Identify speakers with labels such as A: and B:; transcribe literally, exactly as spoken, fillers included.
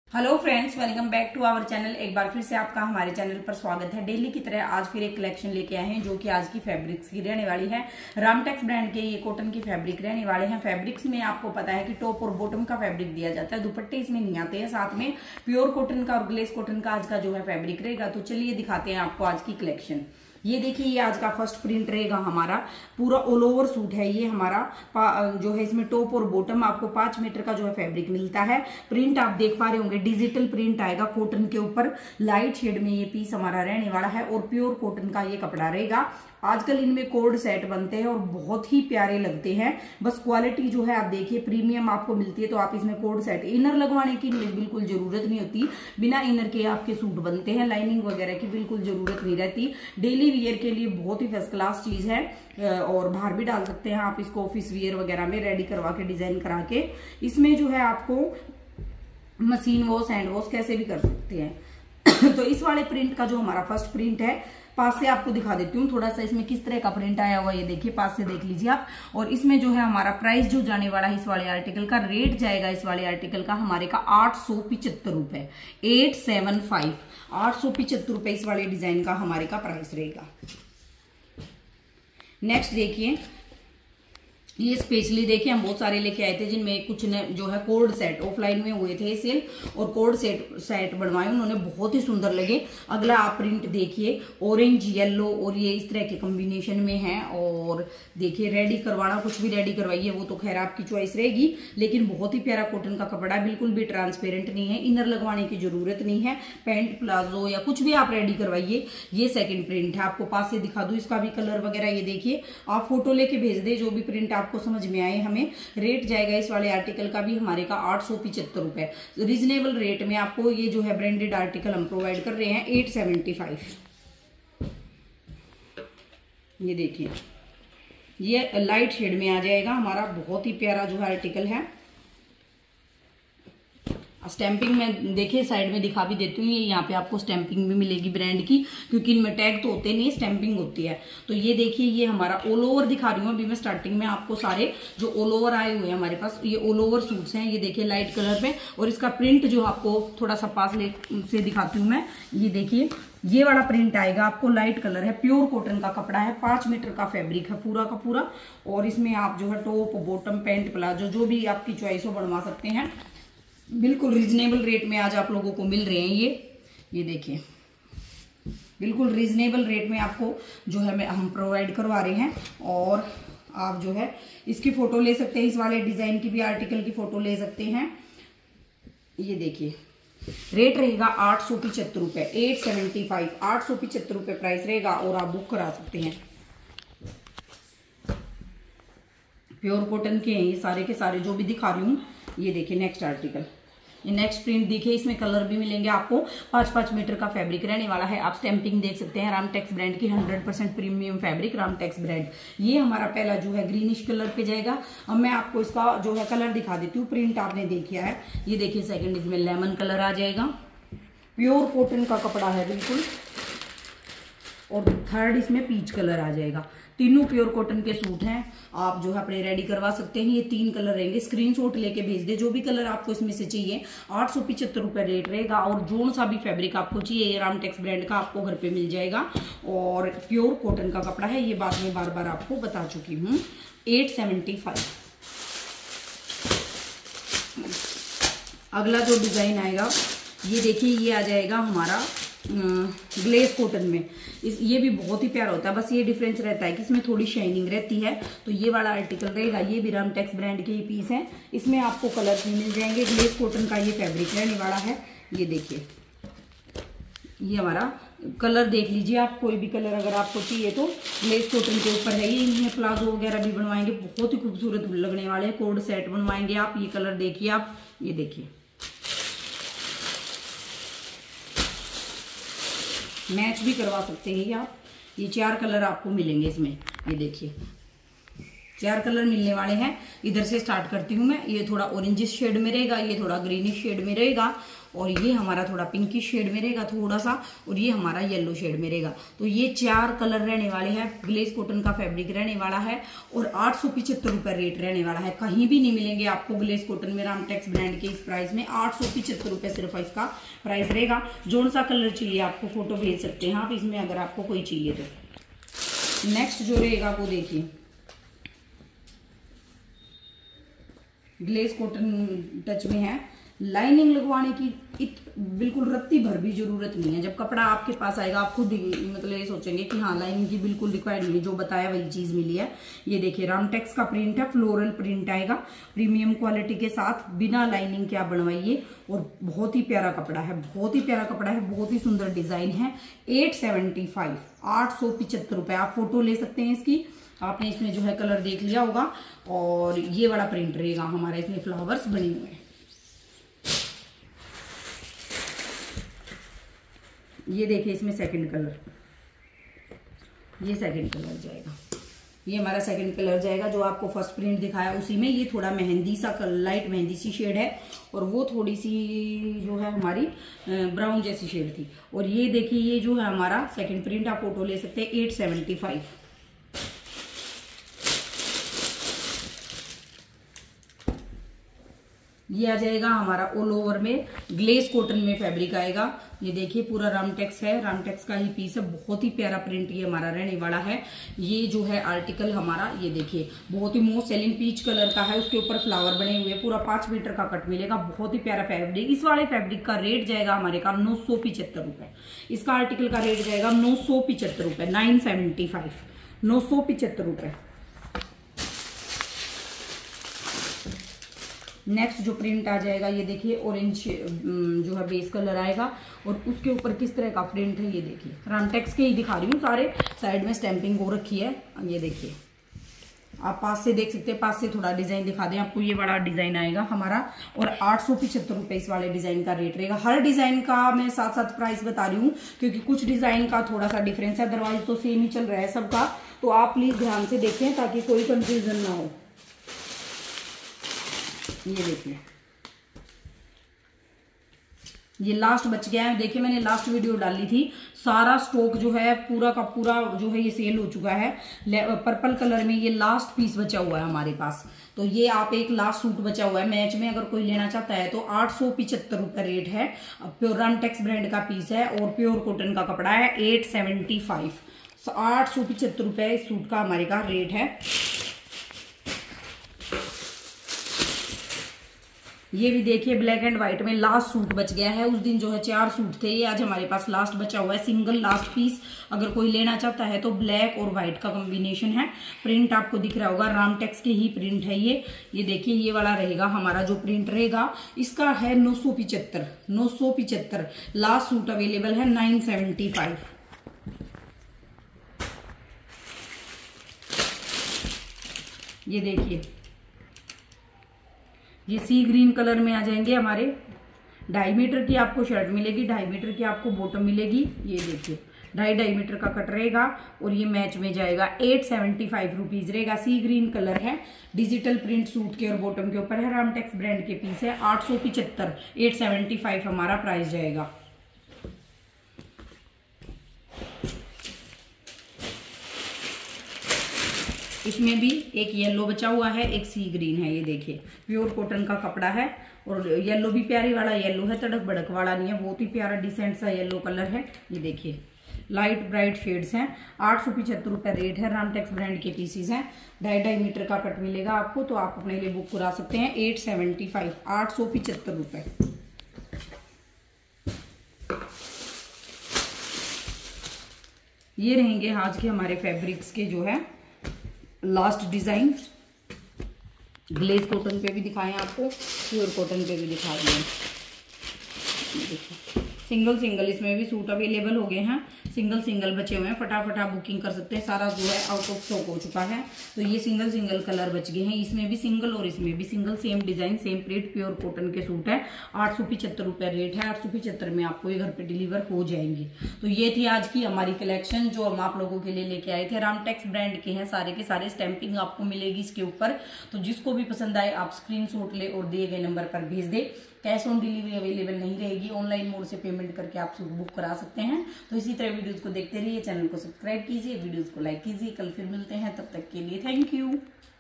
A: Hello friends, welcome back to our channel. एक बार फिर से आपका हमारे चैनल पर स्वागत है। डेली की तरह आज फिर एक कलेक्शन लेके आए हैं जो कि आज की फैब्रिक्स की रहने वाली है। रामटेक्स ब्रांड के ये कॉटन की फैब्रिक रहने वाले हैं। फैब्रिक्स में आपको पता है कि टॉप और बॉटम का फैब्रिक दिया जाता है, दुपट्टे इसमें नहीं आते हैं। साथ में प्योर कॉटन का और ग्लेस कॉटन का आज का जो है फैब्रिक रहेगा। तो चलिए दिखाते हैं आपको आज की कलेक्शन। ये देखिए, ये आज का फर्स्ट प्रिंट रहेगा हमारा। पूरा ऑल ओवर सूट है ये हमारा, जो है इसमें टॉप और बॉटम आपको पांच मीटर का जो है फैब्रिक मिलता है। प्रिंट आप देख पा रहे होंगे, डिजिटल प्रिंट आएगा कॉटन के ऊपर। लाइट शेड में ये पीस हमारा रहने वाला है और प्योर कॉटन का ये कपड़ा रहेगा। आजकल इनमें कोड सेट बनते हैं और बहुत ही प्यारे लगते हैं। बस क्वालिटी जो है आप देखिए प्रीमियम आपको मिलती है। तो आप इसमें कोड सेट, इनर लगवाने की बिल्कुल जरूरत नहीं होती। बिना इनर के आपके सूट बनते हैं। लाइनिंग वगैरह की बिल्कुल जरूरत नहीं रहती। डेली वियर के लिए बहुत ही फर्स्ट क्लास चीज है और बाहर भी डाल सकते हैं आप इसको, ऑफिस वियर वगैरह में रेडी करवा के, डिजाइन करा के। इसमें जो है आपको मशीन वॉश, हैंड वॉश कैसे भी कर सकते हैं। तो इस वाले प्रिंट का जो हमारा फर्स्ट प्रिंट है, पास से आपको दिखा देती हूँ थोड़ा सा इसमें किस तरह का प्रिंट आया हुआ। ये देखिए, पास से देख लीजिए आप। और इसमें जो है हमारा प्राइस जो जाने वाला है इस वाले आर्टिकल का, रेट जाएगा इस वाले आर्टिकल का हमारे का आठ सौ पिचहत्तर रुपए, एट सेवन फाइव आठ सौ पिचहत्तर रुपए इस वाले डिजाइन का हमारे का प्राइस रहेगा। नेक्स्ट देखिए, ये स्पेशली देखिए हम बहुत सारे लेके आए थे जिनमें कुछ ने जो है कोड सेट ऑफलाइन में हुए थे सेल, और कोड सेट सेट बनवाए उन्होंने, बहुत ही सुंदर लगे। अगला आप प्रिंट देखिए, ऑरेंज येलो और ये इस तरह के कॉम्बिनेशन में है। और देखिए रेडी करवाना, कुछ भी रेडी करवाइए, वो तो खैर आपकी चॉइस रहेगी। लेकिन बहुत ही प्यारा कॉटन का कपड़ा है, बिल्कुल भी ट्रांसपेरेंट नहीं है। इनर लगवाने की जरूरत नहीं है। पैंट प्लाजो या कुछ भी आप रेडी करवाइए। ये सेकेंड प्रिंट है, आपको पास से दिखा दूं इसका भी कलर वगैरह। ये देखिए, आप फोटो लेके भेज दे जो भी प्रिंट आप को समझ में आए हमें। रेट जाएगा इस वाले आर्टिकल का भी हमारे का आठ सौ पिचहत्तर रुपए। रीजनेबल रेट में आपको ये जो है ब्रांडेड आर्टिकल हम प्रोवाइड कर रहे हैं एट सेवेंटी फाइव। ये देखिए, ये लाइट शेड में आ जाएगा हमारा, बहुत ही प्यारा जो है आर्टिकल है। स्टैंपिंग में देखिए साइड में दिखा भी देती हूँ, ये यहाँ पे आपको स्टैंपिंग भी मिलेगी ब्रांड की, क्योंकि इनमें टैग तो होते नहीं, स्टैंपिंग होती है। तो ये देखिए, ये हमारा ऑल ओवर दिखा रही हूँ अभी मैं स्टार्टिंग में आपको। सारे जो ऑल ओवर आए हुए हैं हमारे पास, ये ऑल ओवर सूट्स हैं। ये देखिए लाइट कलर पे, और इसका प्रिंट जो आपको थोड़ा सा पास ले से दिखाती हूँ मैं। ये देखिए, ये वाला प्रिंट आएगा आपको, लाइट कलर है, प्योर कॉटन का कपड़ा है, पांच मीटर का फैब्रिक है पूरा का पूरा। और इसमें आप जो है टॉप, बॉटम, पैंट, प्लाजो जो भी आपकी चॉइस हो बनवा सकते हैं। बिल्कुल रीजनेबल रेट में आज आप लोगों को मिल रहे हैं ये ये देखिए, बिल्कुल रीजनेबल रेट में आपको जो है मैं हम प्रोवाइड करवा रहे हैं। और आप जो है इसकी फोटो ले सकते हैं, इस वाले डिजाइन की भी आर्टिकल की फोटो ले सकते हैं। ये देखिए, रेट रहेगा आठ सौ पिचहत्तर रुपए, एट सेवेंटी फाइव आठ सौ पिचहत्तर रुपए प्राइस रहेगा। और आप बुक करा सकते हैं। प्योर कॉटन के हैं ये सारे के सारे जो भी दिखा रही हूँ। ये देखिए नेक्स्ट आर्टिकल, ये नेक्स्ट प्रिंट देखिए, इसमें कलर भी मिलेंगे आपको। पांच पांच मीटर का फैब्रिक रहने वाला है। आप स्टैंपिंग देख सकते हैं, रामटेक्स ब्रांड की hundred percent premium fabric, Ramtex brand. ये हमारा पहला जो है ग्रीनिश कलर पे जाएगा। अब मैं आपको इसका जो है कलर दिखा देती हूँ। प्रिंट आपने देखा है, ये देखिए सेकंड इसमें लेमन कलर आ जाएगा। प्योर कॉटन का कपड़ा है बिल्कुल। और थर्ड इसमें पीच कलर आ जाएगा। तीनों प्योर कॉटन के सूट हैं, आप जो है अपने रेडी करवा सकते हैं। ये तीन कलर रहेंगे, स्क्रीनशॉट लेके भेज दे जो भी कलर आपको इसमें से चाहिए। आठ सौ पिचहत्तर रुपए रेट रहेगा। और जोन सा भी फैब्रिक आपको चाहिए, ये रामटेक्स ब्रांड का आपको घर पे मिल जाएगा। और प्योर कॉटन का कपड़ा है, ये बात मैं बार बार आपको बता चुकी हूँ। Eight seventy five. अगला जो डिजाइन आएगा, ये देखिए, ये आ जाएगा हमारा ग्लेस कॉटन में। इस ये भी बहुत ही प्यारा होता है, बस ये डिफरेंस रहता है कि इसमें थोड़ी शाइनिंग रहती है। तो ये वाला आर्टिकल रहेगा, ये भी रामटेक्स ब्रांड के ही पीस है। इसमें आपको कलर भी मिल जाएंगे। ग्लेस कॉटन का ये फैब्रिक रहने वाला है। ये देखिए, ये हमारा कलर देख लीजिए आप, कोई भी कलर अगर आपको चाहिए तो ग्लेस कॉटन के ऊपर है ये। इनमें प्लाजो वगैरह भी बनवाएंगे, बहुत ही खूबसूरत लगने वाले कोड सेट बनवाएंगे आप। ये कलर देखिए आप, ये देखिए मैच भी करवा सकते हैं ये आप। ये चार कलर आपको मिलेंगे इसमें। ये देखिए, चार कलर मिलने वाले हैं। इधर से स्टार्ट करती हूँ मैं। ये थोड़ा ऑरेंजिश शेड में रहेगा, ये थोड़ा ग्रीनिश शेड में रहेगा, और ये हमारा थोड़ा पिंकिश शेड में रहेगा थोड़ा सा, और ये हमारा येलो शेड में रहेगा। तो ये चार कलर रहने वाले हैं। ग्लेज कॉटन का फैब्रिक रहने वाला है और आठ सौ पिछहत्तर रुपए रेट रहने वाला है। कहीं भी नहीं मिलेंगे आपको ग्लेज कॉटन में रामटेक्स ब्रांड के इस प्राइस में। आठ सौ पिछहत्तर रुपए सिर्फ इसका प्राइस रहेगा। जोन सा कलर चाहिए आपको फोटो भेज सकते हैं आप इसमें, अगर आपको कोई चाहिए तो। नेक्स्ट जो रहेगा वो देखिए, ग्लेज कॉटन टच में है। लाइनिंग लगवाने की इत बिल्कुल रत्ती भर भी जरूरत नहीं है। जब कपड़ा आपके पास आएगा आप खुद मतलब ये सोचेंगे कि हाँ लाइनिंग की बिल्कुल रिक्वायर्ड नहीं है, जो बताया वही चीज मिली है। ये देखिए रामटेक्स का प्रिंट है, फ्लोरल प्रिंट आएगा प्रीमियम क्वालिटी के साथ, बिना लाइनिंग के आप बनवाइए। और बहुत ही प्यारा कपड़ा है, बहुत ही प्यारा कपड़ा है, बहुत ही सुंदर डिजाइन है। एट सेवेंटी फाइव आठ सौ पिछहत्तर रुपए। आप फोटो ले सकते हैं इसकी, आपने इसमें जो है कलर देख लिया होगा। और ये वाला प्रिंट रहेगा हमारा, इसमें फ्लावर्स बने हुए हैं। ये देखिए इसमें सेकंड कलर, ये सेकंड कलर जाएगा, ये हमारा सेकंड कलर जाएगा। जो आपको फर्स्ट प्रिंट दिखाया उसी में ये थोड़ा मेहंदी सा लाइट मेहंदी सी शेड है, और वो थोड़ी सी जो है हमारी ब्राउन जैसी शेड थी। और ये देखिए ये जो है हमारा सेकंड प्रिंट, आप फोटो ले सकते हैं। Eight seventy five. ये आ जाएगा हमारा ऑल ओवर में ग्लेज कॉटन में फैब्रिक आएगा। ये देखिए पूरा रामटेक्स है, रामटेक्स का ही पीस है। बहुत ही प्यारा प्रिंट ये हमारा रहने वाला है। ये जो है आर्टिकल हमारा, ये देखिए बहुत ही मोस्ट सेलिंग पीच कलर का है, उसके ऊपर फ्लावर बने हुए, पूरा पांच मीटर का कट मिलेगा। बहुत ही प्यारा फैब्रिक। इस वाले फैब्रिक का रेट जाएगा हमारे का नौ सौ पिछहत्तर रुपए। इसका आर्टिकल का रेट जाएगा नौ सौ पिछहत्तर रुपए, नाइन सेवेंटी फाइव, नौ सौ पिछहत्तर रुपए। नेक्स्ट जो प्रिंट आ जाएगा ये देखिए ऑरेंज जो है बेस कलर आएगा, और उसके ऊपर किस तरह का प्रिंट है ये देखिए। रामटेक्स के ही दिखा रही हूँ, सारे साइड में स्टैंपिंग हो रखी है। ये देखिए आप पास से देख सकते हैं, पास से थोड़ा डिजाइन दिखा दें आपको। ये बड़ा डिजाइन आएगा हमारा, और आठ सौ पिछहत्तर रुपए इस वाले डिजाइन का रेट रहेगा। हर डिजाइन का मैं साथ साथ प्राइस बता रही हूँ, क्योंकि कुछ डिजाइन का थोड़ा सा डिफरेंस है, अदरवाइज तो सेम ही चल रहा है सबका। तो आप प्लीज ध्यान से देखें ताकि कोई कंफ्यूजन ना हो। ये देखिए ये लास्ट बच गया है। देखिए मैंने लास्ट वीडियो डाली थी, सारा स्टॉक जो है पूरा का पूरा जो है ये सेल हो चुका है। पर्पल कलर में ये लास्ट पीस बचा हुआ है हमारे पास। तो ये आप एक लास्ट सूट बचा हुआ है मैच में, अगर कोई लेना चाहता है तो आठ सौ पिछहत्तर रुपए रेट है। प्योर रामटेक्स ब्रांड का पीस है और प्योर कॉटन का कपड़ा है। एट सेवेंटी फाइव आठ सौ पिछहत्तर रुपए इस सूट का हमारे का रेट है। ये भी देखिए ब्लैक एंड व्हाइट में लास्ट सूट बच गया है। उस दिन जो है चार सूट थे, ये आज हमारे पास लास्ट बचा हुआ है, सिंगल लास्ट पीस। अगर कोई लेना चाहता है तो ब्लैक और व्हाइट का कॉम्बिनेशन है। प्रिंट आपको दिख रहा होगा, रामटेक्स के ही प्रिंट है ये। ये देखिए ये वाला रहेगा हमारा जो प्रिंट रहेगा, इसका है नौ सौ पिछहत्तर नौ सौ पिछहत्तर। लास्ट सूट अवेलेबल है नाइन सेवेंटी फाइव। ये देखिए ये सी ग्रीन कलर में आ जाएंगे हमारे। ढाई मीटर की आपको शर्ट मिलेगी, ढाई मीटर की आपको बॉटम मिलेगी। ये देखिए ढाई ढाई मीटर का कट रहेगा, और ये मैच में जाएगा। एट सेवेंटी फाइव रुपीज रहेगा। सी ग्रीन कलर है, डिजिटल प्रिंट सूट के और बॉटम के ऊपर है। रामटेक्स ब्रांड के पीस है। आठ सौ पिछहत्तर एट सेवेंटी फाइव हमारा प्राइस जाएगा। इसमें भी एक येलो बचा हुआ है, एक सी ग्रीन है। ये देखिए प्योर कॉटन का कपड़ा है, और येलो भी प्यारी वाला येलो है, तड़क भड़क वाला नहीं है, बहुत ही प्यारा डिसेंट सा येलो कलर है। ये देखिए लाइट ब्राइट शेड्स हैं। आठ सौ पिछहत्तर रुपए रेट है। रामटेक्स ब्रांड के पीसीज हैं। ढाई ढाई मीटर का कट मिलेगा आपको, तो आप अपने लिए बुक करा सकते हैं। एट सेवेंटी फाइव आठ सौ पिछहत्तर रुपए। ये रहेंगे आज के हमारे फैब्रिक्स के जो है लास्ट डिजाइन। ग्लेज कॉटन पे भी दिखाए आपको, प्योर कॉटन पे भी दिखा दिए। सिंगल सिंगल इसमें भी सूट अवेलेबल हो गए हैं। सिंगल सिंगल बचे हुए हैं, फटाफट आप बुकिंग कर सकते हैं। सारा जो है आउट ऑफ स्टॉक हो चुका है। तो ये सिंगल सिंगल कलर बच गए हैं, इसमें भी सिंगल और इसमें भी single, same design same print, pure cotton के सूट है। आठ सौ पिछहत्तर रुपए रेट है, आठ सौ पिछहत्तर में आपको ये घर पे डिलीवर हो जाएंगे। तो ये थी आज की हमारी कलेक्शन जो हम आप लोगों के लिए लेके आए थे। रामटेक्स ब्रांड के हैं सारे के सारे, स्टैंपिंग आपको मिलेगी इसके ऊपर। तो जिसको भी पसंद आए आप स्क्रीनशॉट ले और दिए गए नंबर पर भेज दे। कैश ऑन डिलीवरी अवेलेबल नहीं रहेगी, ऑनलाइन मोड से पेमेंट करके आप सूट बुक करा सकते हैं। तो इसी तरह वीडियोस को देखते रहिए, चैनल को सब्सक्राइब कीजिए, वीडियोस को लाइक कीजिए। कल फिर मिलते हैं, तब तक के लिए थैंक यू।